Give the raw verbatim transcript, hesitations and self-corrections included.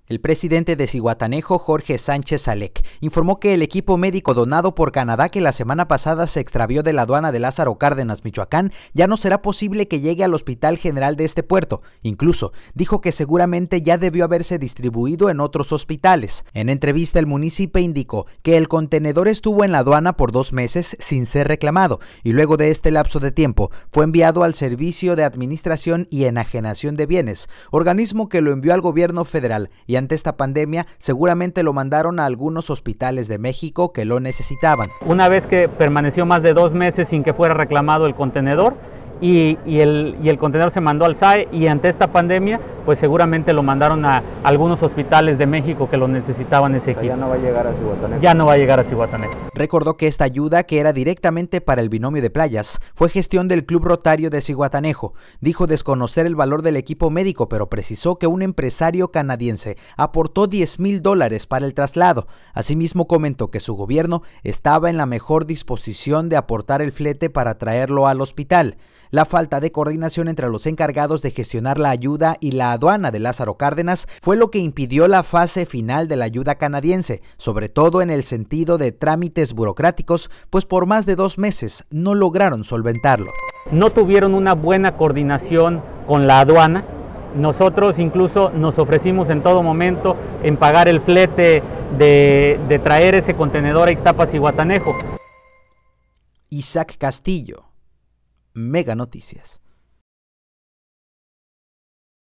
El presidente de Zihuatanejo, Jorge Sánchez Alec, informó que el equipo médico donado por Canadá que la semana pasada se extravió de la aduana de Lázaro Cárdenas, Michoacán, ya no será posible que llegue al Hospital General de este puerto. Incluso, dijo que seguramente ya debió haberse distribuido en otros hospitales. En entrevista, el municipio indicó que el contenedor estuvo en la aduana por dos meses sin ser reclamado y luego de este lapso de tiempo fue enviado al Servicio de Administración y Enajenación de Bienes, organismo que lo envió al gobierno federal, y ante esta pandemia seguramente lo mandaron a algunos hospitales de México que lo necesitaban. Una vez que permaneció más de dos meses sin que fuera reclamado el contenedor y, y, el, y el contenedor se mandó al S A E, y ante esta pandemia pues seguramente lo mandaron a algunos hospitales de México que lo necesitaban ese equipo. Ya no va a llegar a Zihuatanejo. Ya no va a llegar a Zihuatanejo. Recordó que esta ayuda, que era directamente para el binomio de playas, fue gestión del Club Rotario de Zihuatanejo. Dijo desconocer el valor del equipo médico, pero precisó que un empresario canadiense aportó diez mil dólares para el traslado. Asimismo comentó que su gobierno estaba en la mejor disposición de aportar el flete para traerlo al hospital. La falta de coordinación entre los encargados de gestionar la ayuda y la aduana de Lázaro Cárdenas fue lo que impidió la fase final de la ayuda canadiense, sobre todo en el sentido de trámites burocráticos, pues por más de dos meses no lograron solventarlo. No tuvieron una buena coordinación con la aduana. Nosotros incluso nos ofrecimos en todo momento en pagar el flete de, de traer ese contenedor a Ixtapa, Zihuatanejo. Isaac Castillo, Mega Noticias.